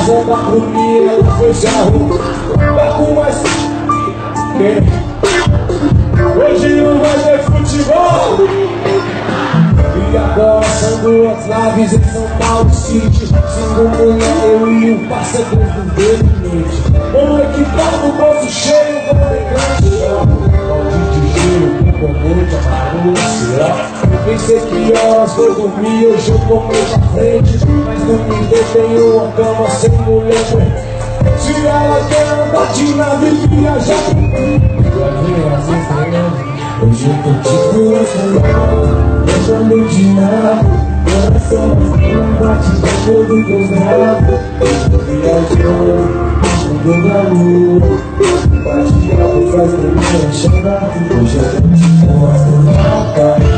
casa pra dormir, ela foi se arrumar. Tá com mais... Hoje não vai ter futebol. E agora são duas naves em São Paulo City. Cinco mulher, eu e o parceiro do limite. Um equipado, bolso cheio, com elegante. Maldito giro, com muito amargo. Eu pensei que horas vou dormir, hoje eu tô meio pra frente. Mas não me detenho uma cama sem mulher. Se ela quer andar de nave e viajar, hoje eu tô tipo eu também de nada. Coração não bate de todo teus bravos. Viajou, mudou na lua. Bate algo, faz pra mim achar. Hoje eu tô te mostro na cara.